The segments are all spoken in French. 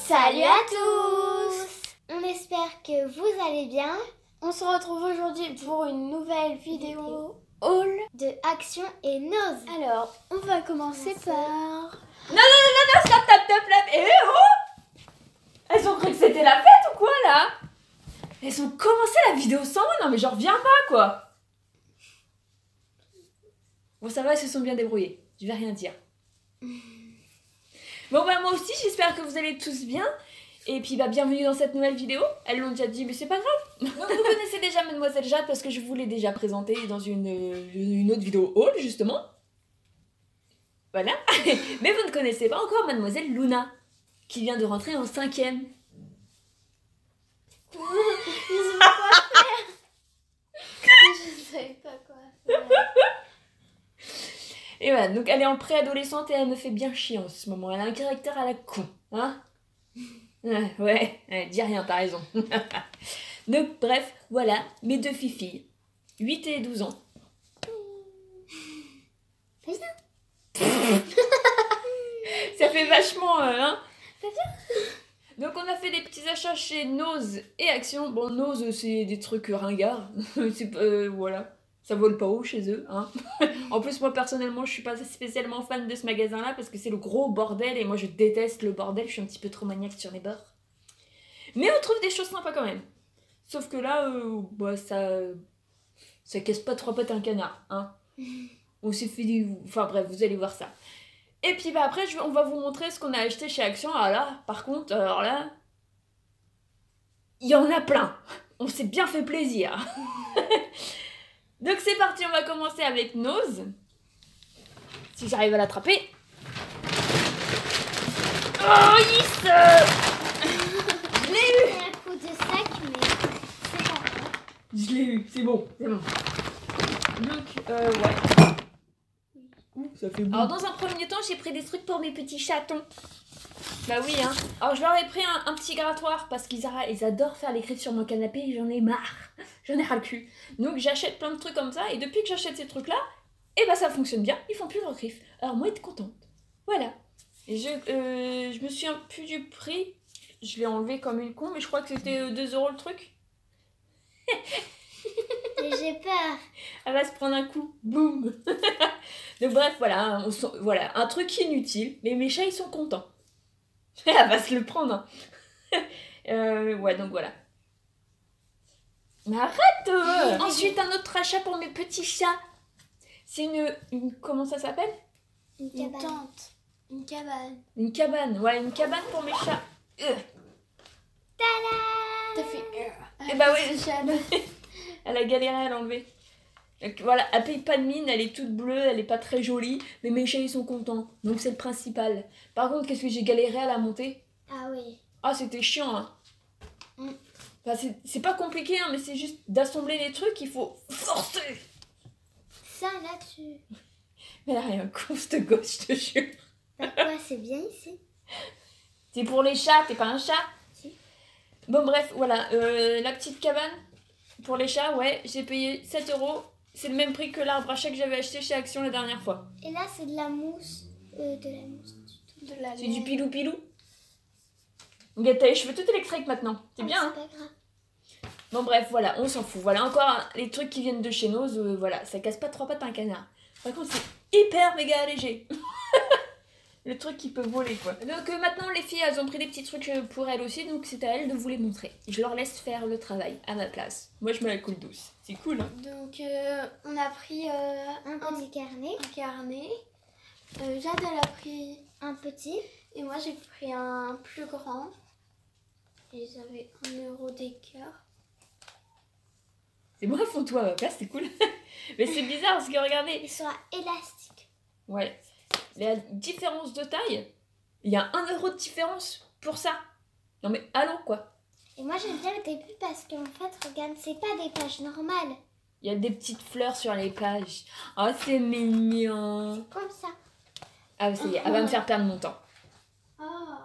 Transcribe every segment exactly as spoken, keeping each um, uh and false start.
Salut à tous! On espère que vous allez bien. On se retrouve aujourd'hui pour une nouvelle vidéo haul de Action et Nose. Alors, on va commencer par... Non, non, non, non, non, stop, stop, stop, stop. Eh oh! Elles ont cru que c'était la fête ou quoi, là? Elles ont commencé la vidéo sans moi? Non, mais j'en reviens pas, quoi. Bon, ça va, elles se sont bien débrouillées. Je vais rien dire. Bon, bah, moi aussi, j'espère que vous allez tous bien. Et puis, bah, bienvenue dans cette nouvelle vidéo. Elles l'ont déjà dit, mais c'est pas grave. Donc, vous connaissez déjà Mademoiselle Jade parce que je vous l'ai déjà présentée dans une, une autre vidéo haul, justement. Voilà. Mais vous ne connaissez pas encore Mademoiselle Luna, qui vient de rentrer en cinquième. Je sais pas quoi faire. Je sais pas quoi faire. Et voilà, donc elle est en préadolescente et elle me fait bien chier en ce moment. Elle a un caractère à la con, hein? Ouais, ouais, ouais, dis rien, t'as raison. Donc bref, voilà, mes deux filles, huit et douze ans. Fais ça. Ça fait vachement, euh, hein? Donc on a fait des petits achats chez Nose et Action. Bon, Nose, c'est des trucs ringards. C'est euh, voilà, ça vole pas haut chez eux, hein. En plus, moi personnellement, je suis pas spécialement fan de ce magasin-là parce que c'est le gros bordel et moi je déteste le bordel. Je suis un petit peu trop maniaque sur les bords. Mais on trouve des choses sympas quand même. Sauf que là, euh, bah, ça, ça casse pas trois pattes à un canard, hein. On s'est fait du... Enfin bref, vous allez voir ça. Et puis bah après, je vais... on va vous montrer ce qu'on a acheté chez Action. Alors là, par contre, alors là, il y en a plein. On s'est bien fait plaisir. Donc c'est parti, on va commencer avec Nose. Si j'arrive à l'attraper. Oh, yes! Je l'ai eu! C'est un coup de sac, mais c'est pas grave. Je l'ai eu, c'est bon, c'est bon. Donc, euh, ouais. Ouh, ça fait bon. Alors dans un premier temps, j'ai pris des trucs pour mes petits chatons. Bah oui, hein. Alors je leur ai pris un, un petit grattoir parce qu'ils ils adorent faire les griffes sur mon canapé et j'en ai marre. J'en ai ras le cul. Donc j'achète plein de trucs comme ça et depuis que j'achète ces trucs-là, et bah ça fonctionne bien, ils font plus leurs griffes. Alors moi, être contente. Voilà. Et je, euh, je me souviens plus du prix. Je l'ai enlevé comme une con, mais je crois que c'était euh, deux euros le truc. Et j'ai peur. Elle va se prendre un coup. Boum. Donc bref, voilà, on sent, voilà, un truc inutile, mais mes chats, ils sont contents. Elle va se le prendre. Hein. euh, ouais, donc voilà. Mais arrête euh. Ensuite, un autre achat pour mes petits chats. C'est une, une... Comment ça s'appelle? Une Une cabane. tente. Une cabane. Une cabane. Ouais, une cabane pour mes chats. Euh. Tada! T'as fait... Et bah oui. Jade. Elle a galéré à l'enlever. Donc voilà, elle paye pas de mine, elle est toute bleue, elle est pas très jolie, mais mes chats ils sont contents, donc c'est le principal. Par contre, qu'est-ce que j'ai galéré à la monter? Ah oui. Ah, c'était chiant, hein. Mm. Enfin, c'est pas compliqué, hein, mais c'est juste d'assembler les trucs, il faut forcer. Ça là-dessus. Mais elle a rien con, cette gosse, je te jure. Pourquoi c'est bien ici? C'est pour les chats, t'es pas un chat? Si. Bon, bref, voilà, euh, la petite cabane pour les chats, ouais, j'ai payé sept euros. C'est le même prix que l'arbre à chat que j'avais acheté chez Action la dernière fois. Et là, c'est de la mousse. Euh, de la mousse. De la C'est du laine. pilou-pilou. Regarde, t'as les cheveux tout électriques maintenant. C'est Ah, bien, hein? c'est pas grave. Bon, bref, voilà, on s'en fout. Voilà, encore hein, les trucs qui viennent de chez Nose, euh, voilà, ça casse pas trois pattes à un canard. Par contre, c'est hyper méga léger. Le truc qui peut voler, quoi. Donc euh, maintenant, les filles, elles ont pris des petits trucs euh, pour elles aussi, donc c'est à elles de vous les montrer. Je leur laisse faire le travail à ma place. Moi, je me la coule douce. C'est cool, hein? Donc, euh, on a pris euh, Un petit carnet. un carnet. Euh, Jade, elle a pris... Un petit. Et moi, j'ai pris un plus grand. Et ils avaient un euro d'écart. C'est moi, fond-toi à ma place, c'est cool. Mais c'est bizarre parce que regardez. Ils sont élastiques. Ouais. La différence de taille, il y a un euro de différence pour ça. Non mais allô quoi. Et moi j'aime bien le début parce qu'en fait, regarde, c'est pas des pages normales. Il y a des petites fleurs sur les pages. Oh c'est mignon. Comme ça. Ah ça y est, elle va me faire perdre mon temps. Oh.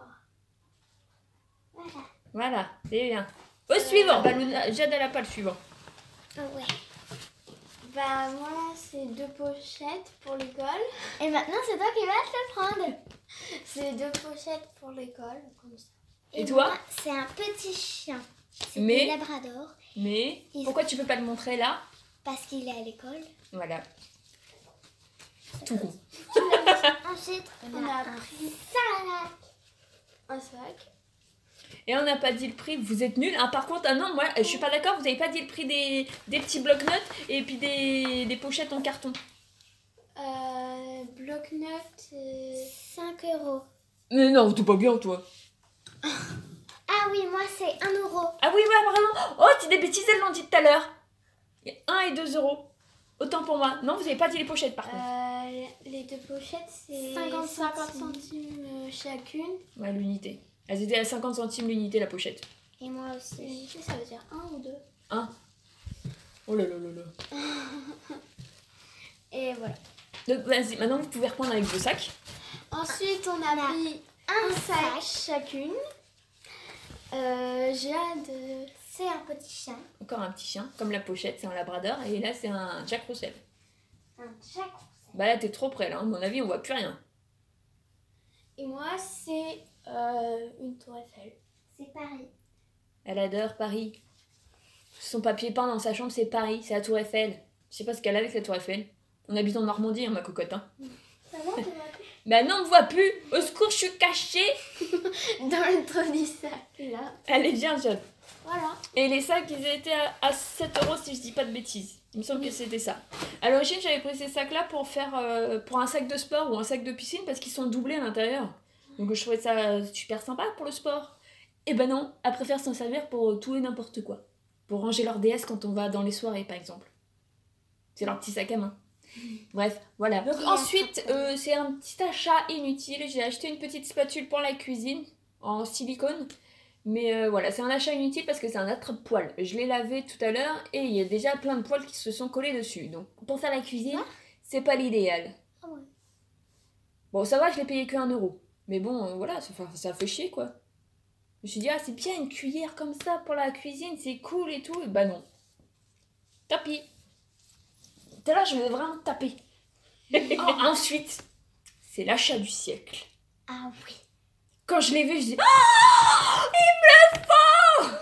Voilà. Voilà, c'est bien. Au suivant. Bah, Luna, Jade elle a pas le suivant. Ah ouais. Bah, moi, c'est deux pochettes pour l'école. Et maintenant, c'est toi qui vas te le prendre. C'est deux pochettes pour l'école, comme ça. Et, Et toi? C'est un petit chien. C'est Mais... un labrador. Mais... Il... Pourquoi tu peux pas le montrer là? Parce qu'il est à l'école. Voilà. Tout con. Ensuite, on, on a, a un pris sac. Un sac. Et on n'a pas dit le prix, vous êtes nuls. Ah, par contre, ah non, moi je suis pas d'accord, vous avez pas dit le prix des, des petits bloc-notes et puis des, des pochettes en carton. Euh, bloc-notes. Euh... cinq euros. Mais non, t'es pas bien toi. Ah oui, moi c'est un euro. Ah oui, ouais, vraiment. Oh, c'est des bêtises, elles l'ont dit tout à l'heure. Il y a un et deux euros. Autant pour moi. Non, vous avez pas dit les pochettes par contre. Euh, les deux pochettes, c'est cinquante centimes chacune. Ouais, l'unité. Elles étaient à cinquante centimes l'unité, la pochette. Et moi aussi. L'unité, ça veut dire un ou deux? Un. Oh là là là là. Et voilà. Donc, vas-y, maintenant vous pouvez reprendre avec vos sacs. Ensuite, on a On a pris un un sac, sac. chacune. Euh, J'ai hâte de... C'est un petit chien. Encore un petit chien, comme la pochette, c'est un labrador. Et là, c'est un Jack Russell. Un Jack Russell. Bah là, t'es trop près là. À mon avis, on voit plus rien. Et moi, c'est euh, une tour Eiffel. C'est Paris. Elle adore Paris. Son papier peint dans sa chambre, c'est Paris. C'est la tour Eiffel. Je sais pas ce qu'elle a avec la tour Eiffel. On habite en Normandie, hein, ma cocotte. Hein. Ça va, tu vois? Bah non, on ne voit plus. Au secours, je suis cachée. Dans le trou du sac, là. Elle est bien jeune. Voilà. Et les sacs, ils étaient à, à sept euros si je dis pas de bêtises. Il me semble que c'était ça. À l'origine, j'avais pris ces sacs-là pour faire euh, pour un sac de sport ou un sac de piscine parce qu'ils sont doublés à l'intérieur. Donc je trouvais ça super sympa pour le sport. Et ben non, elle préfère s'en servir pour tout et n'importe quoi. Pour ranger leur D S quand on va dans les soirées, par exemple. C'est leur petit sac à main. Bref, voilà. Donc ensuite, euh, c'est un petit achat inutile. J'ai acheté une petite spatule pour la cuisine en silicone. Mais euh, voilà, c'est un achat inutile parce que c'est un attrape-poil. Je l'ai lavé tout à l'heure et il y a déjà plein de poils qui se sont collés dessus. Donc pour faire la cuisine, ah, c'est pas l'idéal. Ah ouais. Bon, ça va, je l'ai payé que un euro. Mais bon, euh, voilà, ça, ça fait chier quoi. Je me suis dit, ah, c'est bien une cuillère comme ça pour la cuisine, c'est cool et tout. Et bah non. Tapis. Tout à l'heure, je vais vraiment taper. Oh, ensuite, c'est l'achat du siècle. Ah oui. Quand je l'ai vu, je dis, ah, il me le faut.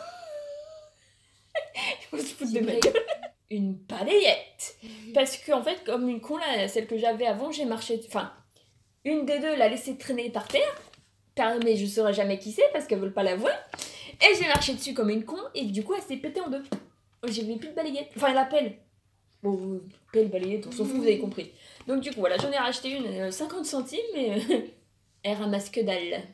Je me suis foutu de ma gueule. Une balayette. Parce que, en fait, comme une con, là, celle que j'avais avant, j'ai marché. Enfin, une des deux l'a laissée traîner par terre. Mais je saurais jamais qui c'est parce qu'elles veulent pas la voir. Et j'ai marché dessus comme une con. Et du coup, elle s'est pétée en deux. J'avais plus de balayette. Enfin, la pelle. Bon, pelle, balayette, on s'en fout, vous avez compris. Donc, du coup, voilà, j'en ai racheté une euh, cinquante centimes, mais euh, elle ramasse que dalle.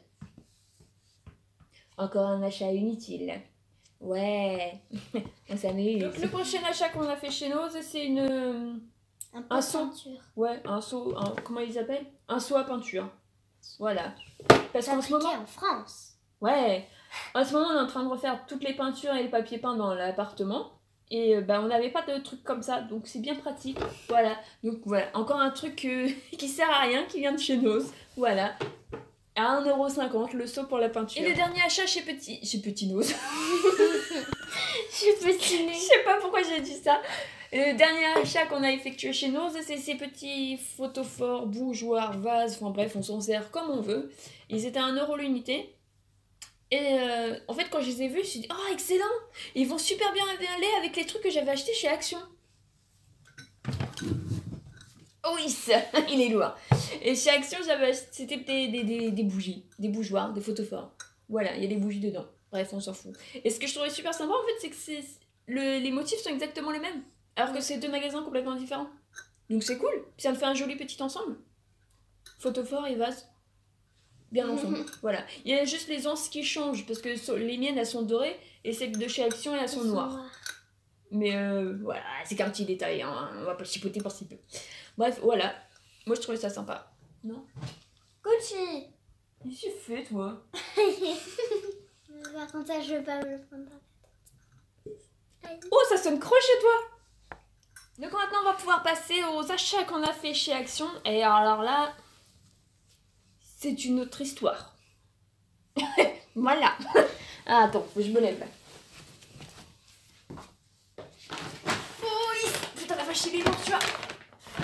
Encore un achat inutile. Ouais, on s'amuse. Donc, le prochain achat qu'on a fait chez nous, c'est une. Un, un seau. peinture. Ouais, un seau. Un, comment ils appellent? Un seau à peinture. Voilà. Parce qu'en ce moment. En France. Ouais. En ce moment, on est en train de refaire toutes les peintures et le papier peint dans l'appartement. Et bah, on n'avait pas de trucs comme ça, donc c'est bien pratique. Voilà. Donc voilà, encore un truc euh, qui sert à rien, qui vient de chez nous. Voilà. À un euro cinquante, le seau pour la peinture. Et le dernier achat chez Petit... Chez Petit Nose. Chez Petit Nez. Je sais pas pourquoi j'ai dit ça. Le dernier achat qu'on a effectué chez Nose, c'est ces petits photophores, bougeoirs, vases, enfin bref, on s'en sert comme on veut. Ils étaient à un euro l'unité. Et euh, en fait, quand je les ai vus, je me suis dit, oh, excellent! Ils vont super bien aller avec les trucs que j'avais achetés chez Action. Oh oui, il est lourd. Et chez Action, j'avais acheté, c'était des, des, des, des bougies, des bougeoirs, des photophores. Voilà, il y a des bougies dedans. Bref, on s'en fout. Et ce que je trouvais super sympa, en fait, c'est que c'est, le, les motifs sont exactement les mêmes. Alors que c'est deux magasins complètement différents. Donc c'est cool. Puis ça me fait un joli petit ensemble. Photophore et vase. Bien ensemble. Voilà. Il y a juste les anses qui changent parce que les miennes elles sont dorées et celles de chez Action elles sont noires. Noir. Mais euh, voilà, c'est qu'un petit détail, hein. On va pas le chipoter par si peu. Bref, voilà. Moi je trouvais ça sympa. Non? Gucci. Qu'est-ce que tu fais toi? Par contre ça je veux pas me le prendre. Oh, ça sonne croche chez toi. Donc maintenant on va pouvoir passer aux achats qu'on a fait chez Action. Et alors là, c'est une autre histoire. Voilà. Ah, attends, faut que je me lève là. Oh oui. Putain la vache, il est lourd, tu vois.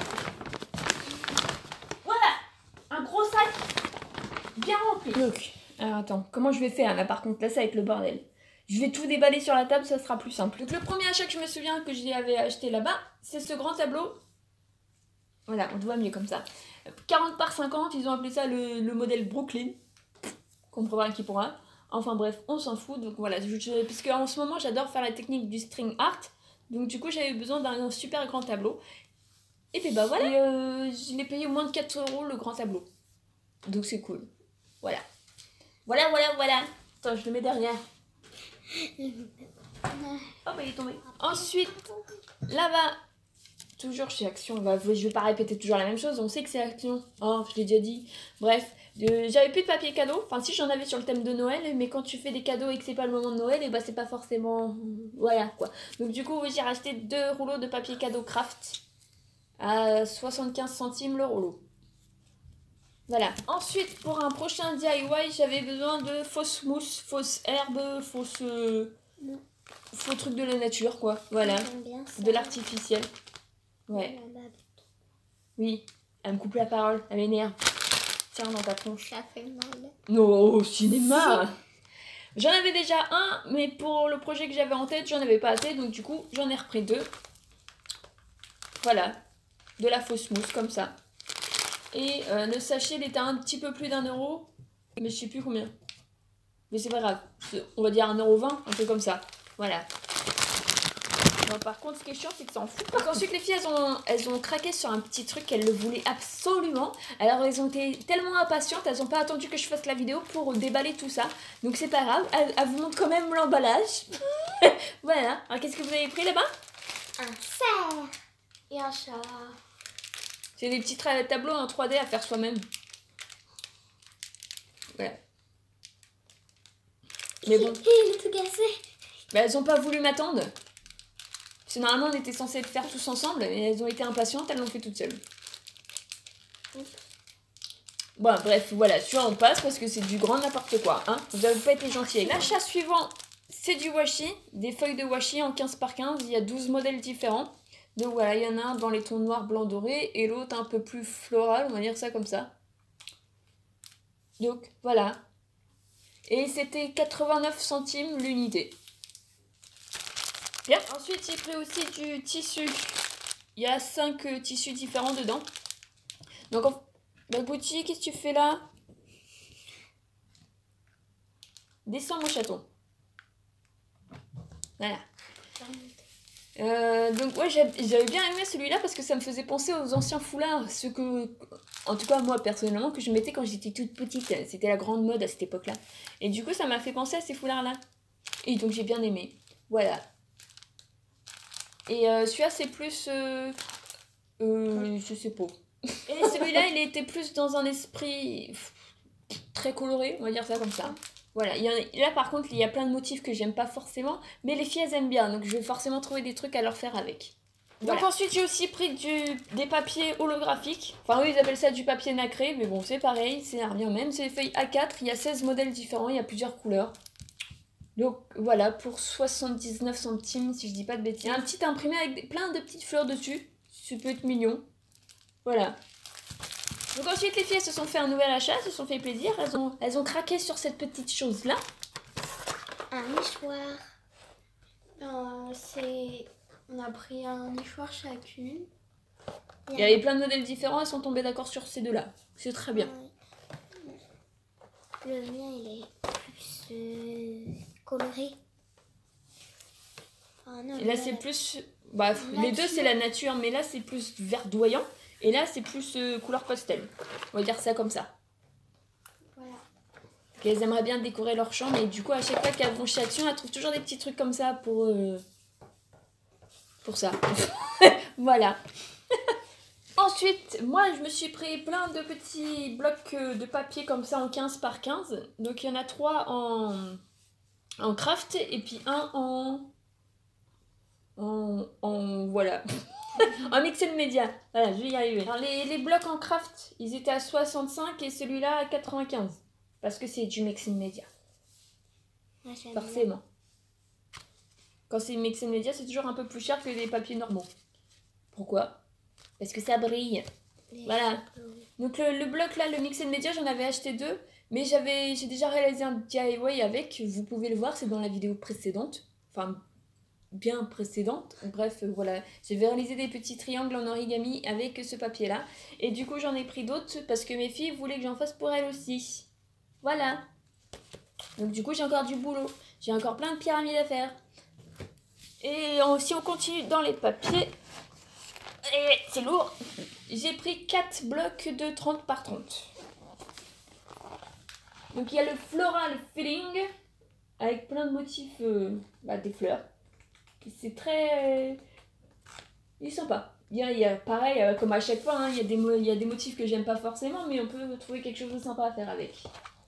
Voilà. Un gros sac bien rempli. Donc, Alors attends, comment je vais faire là par contre? Là ça va être le bordel. Je vais tout déballer sur la table, ça sera plus simple. Donc le premier achat que je me souviens que j'avais acheté là-bas, c'est ce grand tableau. Voilà, on te voit mieux comme ça. quarante par cinquante, ils ont appelé ça le, le modèle Brooklyn. Comprendra qui pourra. Enfin bref, on s'en fout. Donc voilà, je, je, puisque en ce moment j'adore faire la technique du string art. Donc du coup j'avais besoin d'un super grand tableau. Et puis bah voilà, et, euh, je l'ai payé au moins de quatre euros le grand tableau. Donc c'est cool. Voilà. Voilà, voilà, voilà. Attends, je le mets derrière. Oh bah il est tombé. Ensuite, là-bas, toujours chez Action, bah, je vais pas répéter toujours la même chose, on sait que c'est Action. Oh, je l'ai déjà dit. Bref, euh, j'avais plus de papier cadeau. Enfin si, j'en avais sur le thème de Noël, mais quand tu fais des cadeaux et que c'est pas le moment de Noël, et bah c'est pas forcément... Voilà quoi. Donc du coup, j'ai racheté deux rouleaux de papier cadeau Craft à soixante-quinze centimes le rouleau. Voilà. Ensuite, pour un prochain D I Y, j'avais besoin de fausses mousses, fausses herbes, fausses... Euh, faux trucs de la nature, quoi. Voilà. De l'artificiel. Ouais. Oui. Elle me coupe la parole. Elle m'énerve. Tiens, dans ta tronche. Ça fait mal. Non, au cinéma. J'en avais déjà un, mais pour le projet que j'avais en tête, j'en avais pas assez. Donc du coup, j'en ai repris deux. Voilà. De la fausse mousse, comme ça. Et euh, le sachet, il était un petit peu plus d'un euro. Mais je sais plus combien. Mais c'est pas grave. On va dire un euro vingt, un peu comme ça. Voilà. Non, par contre, ce qui est chiant, c'est que ça en fout. Donc ensuite, les filles, elles ont, elles ont craqué sur un petit truc qu'elles le voulaient absolument. Alors, elles ont été tellement impatientes, elles n'ont pas attendu que je fasse la vidéo pour déballer tout ça. Donc, c'est pas grave. Elles, elles vous montrent quand même l'emballage. Voilà. Alors, qu'est-ce que vous avez pris là-bas? Un cerf. Et un chat. C'est des petits tableaux en trois D à faire soi-même. Voilà. Mais bon. Il est tout cassé. Bah, elles ont pas voulu m'attendre. Parce que normalement, on était censé le faire tous ensemble. Et elles ont été impatientes, elles l'ont fait toutes seules. Bon, bref, voilà. Celui-là, on passe parce que c'est du grand n'importe quoi. Hein. Vous n'avez pas été gentils. L'achat suivant, c'est du washi. Des feuilles de washi en quinze par quinze. Il y a douze modèles différents. Donc voilà, il y en a un dans les tons noirs, blanc, doré, et l'autre un peu plus floral, on va dire ça comme ça. Donc voilà. Et c'était quatre-vingt-neuf centimes l'unité. Bien. Ensuite, j'ai pris aussi du tissu. Il y a cinq euh, tissus différents dedans. Donc, en... bah, Gauthier, qu'est-ce que tu fais là? Descends mon chaton. Voilà. Euh, donc ouais, j'avais bien aimé celui-là parce que ça me faisait penser aux anciens foulards, ceux que, en tout cas moi personnellement, que je mettais quand j'étais toute petite. C'était la grande mode à cette époque-là. Et du coup, ça m'a fait penser à ces foulards-là. Et donc j'ai bien aimé. Voilà. Et euh, celui-là, c'est plus... Euh, euh, je sais pas. Et celui-là, il était plus dans un esprit très coloré, on va dire ça comme ça. Voilà, il y en a, là par contre, il y a plein de motifs que j'aime pas forcément, mais les filles elles aiment bien, donc je vais forcément trouver des trucs à leur faire avec. Voilà. Donc ensuite, j'ai aussi pris du, des papiers holographiques. Enfin, eux ils appellent ça du papier nacré, mais bon, c'est pareil, c'est revient même. C'est des feuilles A quatre, il y a seize modèles différents, il y a plusieurs couleurs. Donc voilà, pour soixante-dix-neuf centimes, si je dis pas de bêtises. Il y a un petit imprimé avec des, plein de petites fleurs dessus, ça peut être mignon. Voilà. Donc ensuite, les filles, elles se sont fait un nouvel achat, elles se sont fait plaisir. Elles ont, elles ont craqué sur cette petite chose-là. Un nichoir. Euh, c'est... On a pris un nichoir chacune. Il y avait plein de modèles différents, elles sont tombées d'accord sur ces deux-là. C'est très bien. Le mien, il est plus euh, coloré. Ah, non, Et là, là, c'est la... plus... Bah, les deux, c'est la nature, mais là, c'est plus verdoyant. Et là, c'est plus euh, couleur pastel. On va dire ça comme ça. Voilà. Elles aimeraient bien décorer leur chambre, et du coup, à chaque fois qu'elles vont chez Action, elles trouvent toujours des petits trucs comme ça pour... Euh... Pour ça. Voilà. Ensuite, moi, je me suis pris plein de petits blocs de papier comme ça en quinze par quinze. Donc, il y en a trois en, en craft et puis un en... En... en voilà. En mixed media. Voilà, je vais y arriver. Alors, les, les blocs en craft, ils étaient à soixante-cinq et celui-là à quatre-vingt-quinze. Parce que c'est du mixed media. Ouais, forcément. Quand c'est mixed media, c'est toujours un peu plus cher que les papiers normaux. Pourquoi? Parce que ça brille. Les voilà. cheveux. Donc le, le bloc là, le mixed media, j'en avais acheté deux. Mais j'avais, j'ai déjà réalisé un D I Y avec, vous pouvez le voir, c'est dans la vidéo précédente. Enfin, bien précédente. Bref, euh, voilà. J'avais réalisé des petits triangles en origami avec ce papier-là. Et du coup, j'en ai pris d'autres parce que mes filles voulaient que j'en fasse pour elles aussi. Voilà. Donc du coup, j'ai encore du boulot. J'ai encore plein de pyramides à faire. Et on- si on continue dans les papiers... Et c'est lourd. J'ai pris quatre blocs de trente par trente. Donc il y a le floral feeling avec plein de motifs, euh, bah, des fleurs. C'est très... Euh, il est sympa. Il y a, il y a pareil, euh, comme à chaque fois, hein, il, y a des mo- il y a des motifs que j'aime pas forcément, mais on peut trouver quelque chose de sympa à faire avec.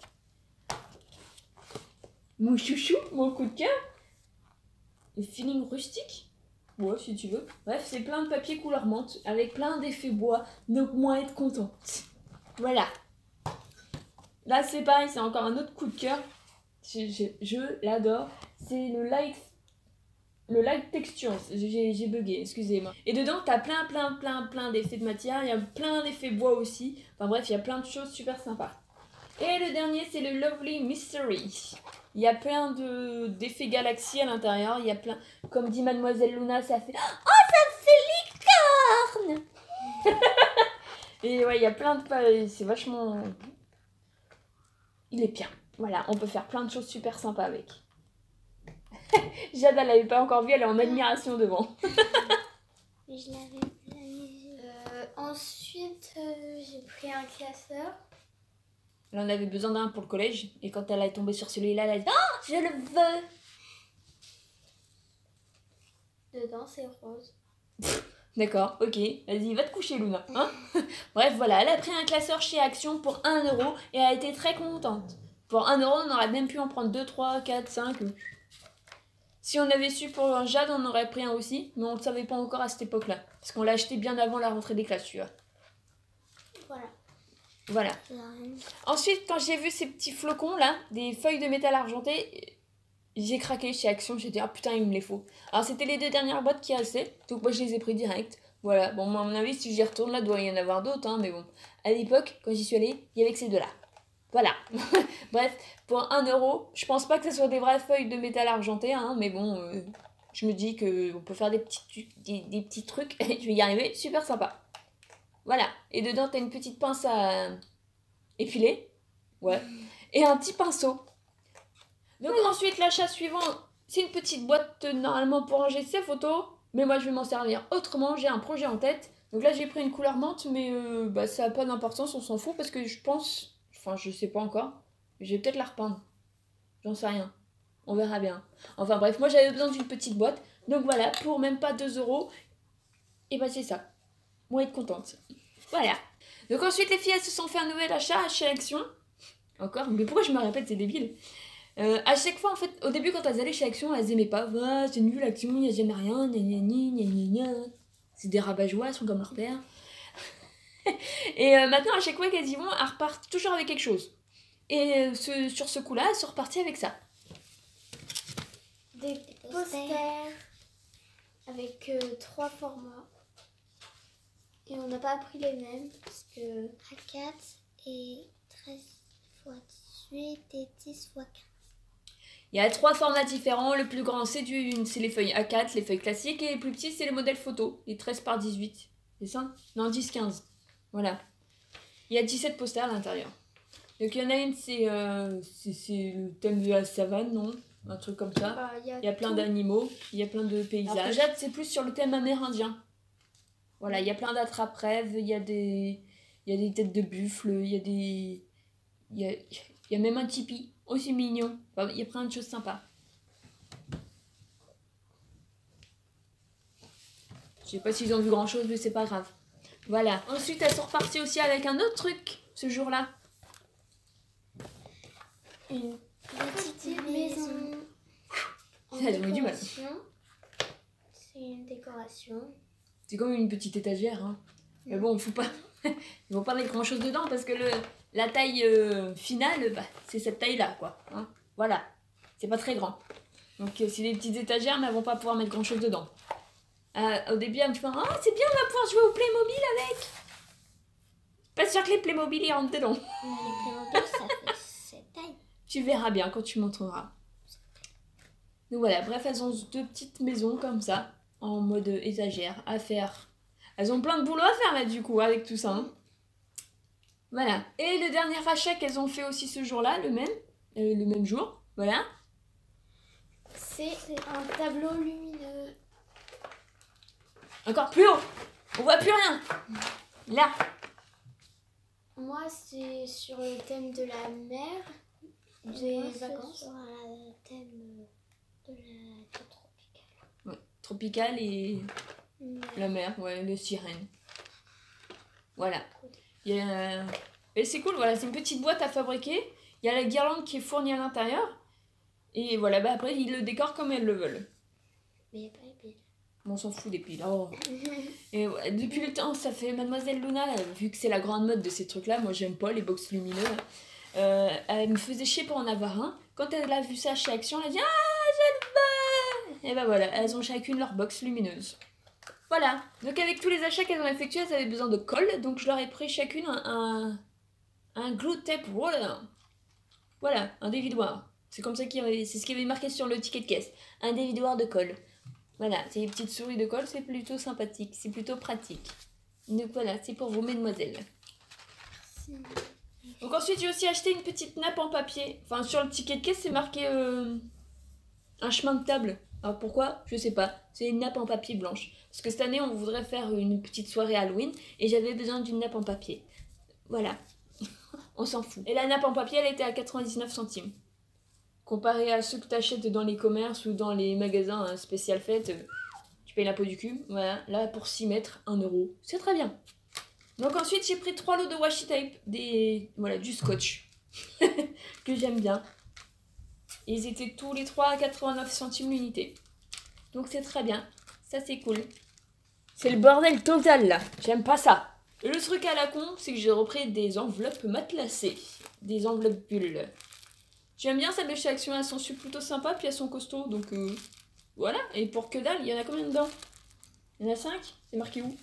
Mon chouchou, mon coup de cœur. Le feeling rustique. Ouais, si tu veux. Bref, c'est plein de papier couleur menthe avec plein d'effets bois. Donc, moi, être contente. Voilà. Là, c'est pareil, c'est encore un autre coup de cœur. Je, je, je l'adore. C'est le light, le light texture. J'ai j'ai bugué, excusez-moi. Et dedans, t'as plein, plein, plein, plein d'effets de matière. Il y a plein d'effets bois aussi. Enfin bref, il y a plein de choses super sympas. Et le dernier, c'est le Lovely Mystery. Il y a plein de d'effets galaxies à l'intérieur. Il y a plein, comme dit Mademoiselle Luna, ça fait... Oh, ça fait licorne. Et ouais, il y a plein de... C'est vachement... Il est bien. Voilà, on peut faire plein de choses super sympas avec. Jade, elle l'avait pas encore vu, elle est en admiration devant. Mais je l'avais planifié. Euh, ensuite, euh, j'ai pris un classeur. Elle en avait besoin d'un pour le collège. Et quand elle est tombée sur celui-là, elle a dit « Oh, je le veux !» Dedans, c'est rose. D'accord, ok. Vas-y, va te coucher, Luna. Hein. Bref, voilà, elle a pris un classeur chez Action pour un euro et elle a été très contente. Pour un euro, on aurait même pu en prendre deux, trois, quatre, cinq. Si on avait su pour un Jade, on aurait pris un aussi, mais on ne le savait pas encore à cette époque-là. Parce qu'on l'a acheté bien avant la rentrée des classes, tu vois. Voilà. Voilà. Ensuite, quand j'ai vu ces petits flocons là, des feuilles de métal argenté, j'ai craqué chez Action. J'ai dit ah putain, il me les faut. Alors c'était les deux dernières boîtes qui restaient, donc moi je les ai pris direct. Voilà. Bon, moi, à mon avis, si j'y retourne là, doit y en avoir d'autres, hein, mais bon. À l'époque, quand j'y suis allée, il y avait que ces deux-là. Voilà. Bref, pour un euro, je pense pas que ce soit des vraies feuilles de métal argenté, hein, mais bon, euh, je me dis qu'on peut faire des petits, des, des petits trucs. Je vais y arriver, super sympa. Voilà. Et dedans, t'as une petite pince à épiler. Ouais. Et un petit pinceau. Donc ensuite, l'achat suivant, c'est une petite boîte euh, normalement pour ranger ses photos. Mais moi, je vais m'en servir autrement. J'ai un projet en tête. Donc là, j'ai pris une couleur menthe, mais euh, bah, ça n'a pas d'importance, on s'en fout. Parce que je pense... Enfin, je sais pas encore. Je vais peut-être la repeindre. J'en sais rien. On verra bien. Enfin bref, moi, j'avais besoin d'une petite boîte. Donc voilà, pour même pas deux euros. Et bah c'est ça. Moi, être contente. Voilà. Donc ensuite, les filles, elles se sont fait un nouvel achat chez Action. Encore, mais pourquoi je me répète, c'est débile. Euh, à chaque fois, en fait, au début, quand elles allaient chez Action, elles aimaient pas. Ah, c'est nul, Action, il n'y a jamais rien. Gna gna gna gna gna. C'est des rabat-joie, elles sont comme leur père. Et euh, maintenant, à chaque fois qu'elles y vont, elles repartent toujours avec quelque chose. Et euh, ce, sur ce coup-là, elles sont reparties avec ça. Des posters avec euh, trois formats. Et on n'a pas pris les mêmes parce que... A quatre et treize fois dix-huit et dix fois quinze. Il y a trois formats différents. Le plus grand, c'est du, c'est les feuilles A quatre, les feuilles classiques. Et les plus petits, c'est les modèles photo, les treize par dix-huit. C'est ça? Non, dix quinze. Voilà. Il y a dix-sept posters à l'intérieur. Donc il y en a une, c'est euh, le thème de la savane, non? Un truc comme ça. Bah, y a Il y a plein tout. d'animaux, il y a plein de paysages. Alors, Jade, c'est plus sur le thème amérindien. Voilà, il y a plein d'attrape-rêves, il y a des... Il y a des têtes de buffle, il y a des... Il y a, il y a même un tipi, aussi mignon. Enfin, il y a plein de choses sympas. Je sais pas s'ils ont vu grand-chose, mais c'est pas grave. Voilà. Ensuite, elles sont reparties aussi avec un autre truc, ce jour-là. Une Petite petite maison. maison. En Elles ont eu du mal. décoration. C'est une décoration. C'est comme une petite étagère, hein. Mais bon, faut pas... Ils vont pas mettre grand-chose dedans parce que le... la taille euh, finale, bah, c'est cette taille-là, quoi. Hein, voilà. C'est pas très grand. Donc, euh, c'est des petites étagères, mais elles vont pas pouvoir mettre grand-chose dedans. Euh, au début, elles me font « Oh, c'est bien, on va pouvoir jouer au Playmobil avec !» Pas sûr que les Playmobil, ils rentrent dedans. Les Playmobil, ça fait Tu verras bien quand tu montreras. Donc voilà, bref, elles ont deux petites maisons comme ça, en mode étagère, à faire. Elles ont plein de boulot à faire là du coup, avec tout ça. Hein. Voilà. Et le dernier achat qu'elles ont fait aussi ce jour-là, le même, euh, le même jour, voilà. C'est un tableau lumineux. Encore plus haut. On voit plus rien. Là. Moi, c'est sur le thème de la mer, des Moi, c'est vacances. sur le thème de la de tropicale. Ouais, tropical et Mais- la mer, ouais, les sirènes. Voilà. Il y a... Et c'est cool, voilà, c'est une petite boîte à fabriquer. Il y a la guirlande qui est fournie à l'intérieur. Et voilà, bah après, ils le décorent comme elles le veulent. Mais il n'y a pas les piles. On s'en fout des piles. Oh. Et ouais, depuis le temps, ça fait Mademoiselle Luna, vu que c'est la grande mode de ces trucs-là, moi j'aime pas les box lumineux. Là. Euh, elle me faisait chier pour en avoir un. Quand elle a vu ça chez Action, elle a dit ah, je le veux. Et bah voilà, elles ont chacune leur box lumineuse. Voilà, donc avec tous les achats qu'elles ont effectués, elles avaient besoin de colle, donc je leur ai pris chacune un, un, un glue tape roller. Voilà, un dévidoir. C'est comme ça qu'il y avait, c'est ce qui avait marqué sur le ticket de caisse. Un dévidoir de colle. Voilà, c'est les petites souris de colle, c'est plutôt sympathique, c'est plutôt pratique. Donc voilà, c'est pour vous, mesdemoiselles. Merci. Donc ensuite, j'ai aussi acheté une petite nappe en papier. Enfin, sur le ticket de caisse, c'est marqué euh, un chemin de table. Alors pourquoi? Je sais pas. C'est une nappe en papier blanche. Parce que cette année, on voudrait faire une petite soirée Halloween et j'avais besoin d'une nappe en papier. Voilà. On s'en fout. Et la nappe en papier, elle était à quatre-vingt-dix-neuf centimes. Comparé à ceux que tu achètes dans les commerces ou dans les magasins hein, spécial fête, euh, tu payes la peau du cul. Voilà, là pour six mètres, un euro. C'est très bien. Donc ensuite, j'ai pris trois lots de washi tape, des... voilà, du scotch, que j'aime bien. Et ils étaient tous les trois à quatre-vingt-neuf centimes l'unité. Donc c'est très bien. Ça, c'est cool. C'est le bordel total, là. J'aime pas ça. Et le truc à la con, c'est que j'ai repris des enveloppes matelassées. Des enveloppes bulles. J'aime bien celles de chez Action, elles sont plutôt sympas, puis elles sont costauds, donc euh, voilà. Et pour que dalle, il y en a combien dedans? Il y en a cinq? C'est marqué où?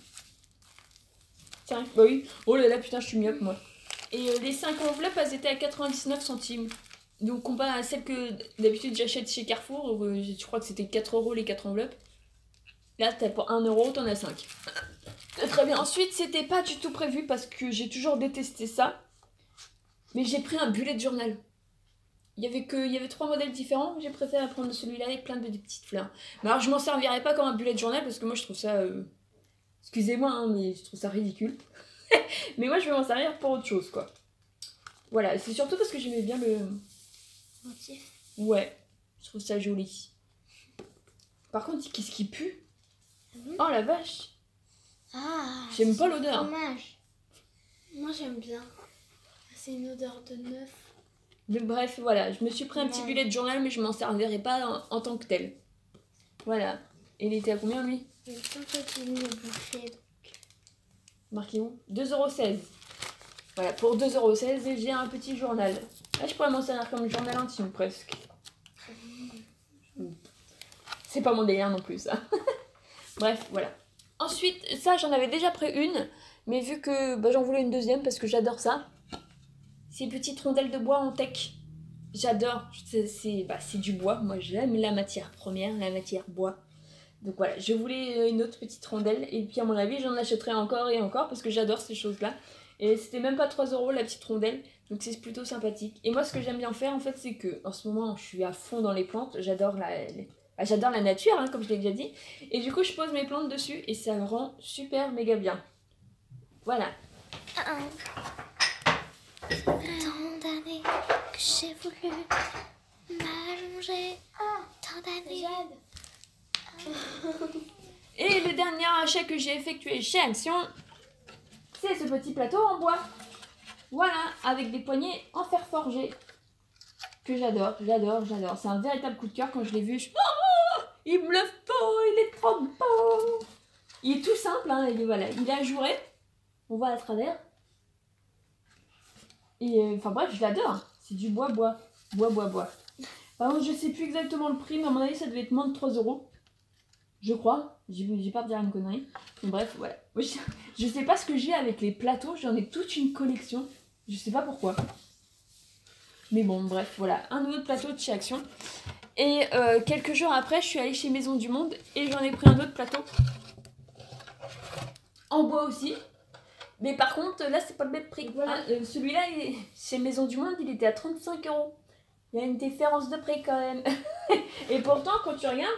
cinq, bah oui. Oh là là, putain, je suis myope, moi. Et euh, les cinq enveloppes, elles étaient à quatre-vingt-dix-neuf centimes. Donc comparé à celles que d'habitude j'achète chez Carrefour, euh, je crois que c'était quatre euros les quatre enveloppes. Là, t'as pour un euro, t'en as cinq. Très bien. Ensuite, c'était pas du tout prévu parce que j'ai toujours détesté ça. Mais j'ai pris un bullet journal. Il y avait que, il y avait trois modèles différents, j'ai préféré prendre celui-là avec plein de petites fleurs. Mais alors je m'en servirais pas comme un bullet journal parce que moi je trouve ça, euh... excusez-moi hein, mais je trouve ça ridicule. Mais moi je vais m'en servir pour autre chose quoi. Voilà, c'est surtout parce que j'aimais bien le Motif. ouais, je trouve ça joli. Par contre, qu'est-ce qui pue? Mmh. Oh la vache. Ah, J'aime pas l'odeur. dommage. Moi, j'aime bien. C'est une odeur de neuf. Mais bref, voilà, je me suis pris un petit Ouais. bullet journal mais je m'en servirai pas en, en tant que tel. Voilà. Et il était à combien lui? Il me semble que tu me boucher. Marqué où? deux euros seize. Voilà, pour deux euros seize, j'ai un petit journal. Là, je pourrais m'en servir comme journal intime, presque. C'est pas mon délire non plus, ça. Bref, voilà. Ensuite, ça, j'en avais déjà pris une, mais vu que bah, j'en voulais une deuxième, parce que j'adore ça. Ces petites rondelles de bois en teck. J'adore. C'est c'est- bah, c'est du bois. Moi, j'aime la matière première, la matière bois. Donc voilà, je voulais une autre petite rondelle. Et puis à mon avis, j'en achèterai encore et encore parce que j'adore ces choses-là. Et c'était même pas trois euros la petite rondelle. Donc c'est plutôt sympathique. Et moi, ce que j'aime bien faire, en fait, c'est que en ce moment, je suis à fond dans les plantes. J'adore la, les- bah, j'adore la nature, hein, comme je l'ai déjà dit. Et du coup, je pose mes plantes dessus et ça me rend super méga bien. Voilà. Ah, tant d'années que j'ai voulu m'allonger. Tant d'années. Jade. Et le dernier achat que j'ai effectué chez Action, c'est ce petit plateau en bois. Voilà, avec des poignées en fer forgé. Que j'adore, j'adore, j'adore. C'est un véritable coup de cœur quand je l'ai vu. Je... Oh, il me le faut, il est trop beau. Il est tout simple, hein, et voilà. Il est ajouré. On voit à travers. Et euh, enfin bref, je l'adore. C'est du bois, bois. Bois, bois, bois. Par contre, je sais plus exactement le prix, mais à mon avis, ça devait être moins de trois euros. Je crois. J'ai j'ai peur de dire une connerie. Mais bref, voilà. Moi, Je, je sais pas ce que j'ai avec les plateaux. J'en ai toute une collection. Je sais pas pourquoi. Mais bon, bref, voilà, un nouveau plateau de chez Action. Et euh, quelques jours après, je suis allée chez Maison du Monde et j'en ai pris un autre plateau. En bois aussi. Mais par contre, là, c'est pas le même prix. Voilà. Ah, euh, celui-là, il... chez Maison du Monde, il était à trente-cinq euros. Il y a une différence de prix quand même. Et pourtant, quand tu regardes,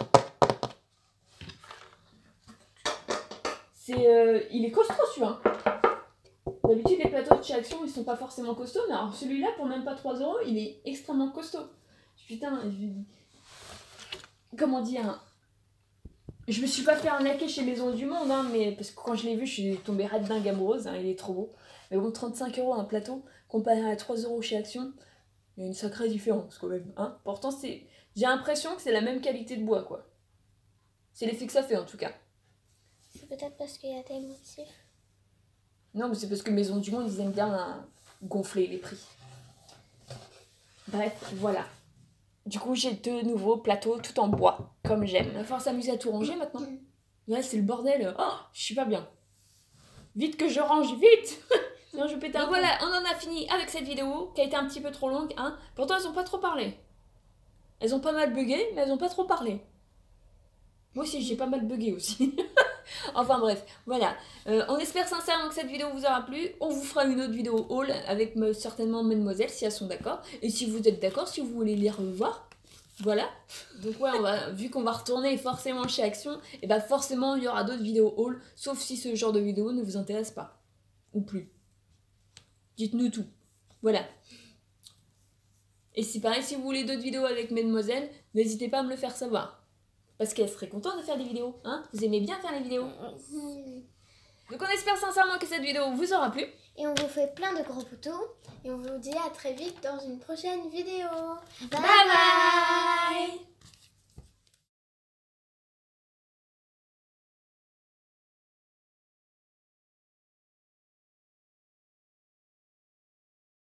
c'est, euh, il est costaud celui-là. D'habitude, les plateaux de chez Action, ils sont pas forcément costauds. Mais alors celui-là, pour même pas trois euros, il est extrêmement costaud. Putain, je... comment dire, je me suis pas fait arnaquer chez Maison du Monde, hein, mais parce que quand je l'ai vu, je suis tombée red dingue amoureuse, hein, il est trop beau. Mais bon, trente-cinq euros un plateau, comparé à trois euros chez Action, il y a une sacrée différence quand même. Hein. Pourtant, c'est, j'ai l'impression que c'est la même qualité de bois, quoi. C'est l'effet que ça fait, en tout cas. C'est peut-être parce qu'il y a des motifs. Non, mais c'est parce que Maison du Monde, ils aiment bien hein, gonfler les prix. Bref, voilà. Du coup, j'ai deux nouveaux plateaux tout en bois, comme j'aime. Il va falloir s'amuser à tout ranger maintenant. Là, c'est le bordel. Oh, je suis pas bien. Vite que je range, vite. Sinon, je pète un. Donc voilà, on en a fini avec cette vidéo, qui a été un petit peu trop longue. Hein. Pourtant, elles ont pas trop parlé. Elles ont pas mal bugué, mais elles ont pas trop parlé. Moi aussi, j'ai pas mal bugué aussi. Enfin bref, voilà. Euh, on espère sincèrement que cette vidéo vous aura plu. On vous fera une autre vidéo haul avec me, certainement Mesdemoiselles si elles sont d'accord. Et si vous êtes d'accord, si vous voulez les revoir. Voilà. Donc ouais, on va, vu qu'on va retourner forcément chez Action, et bah forcément il y aura d'autres vidéos haul, sauf si ce genre de vidéo ne vous intéresse pas. Ou plus. Dites-nous tout. Voilà. Et si pareil, si vous voulez d'autres vidéos avec Mesdemoiselles, n'hésitez pas à me le faire savoir. Parce qu'elle serait contente de faire des vidéos, hein. Vous aimez bien faire les vidéos. Donc on espère sincèrement que cette vidéo vous aura plu. Et on vous fait plein de gros poutous. Et on vous dit à très vite dans une prochaine vidéo. Bye bye, bye.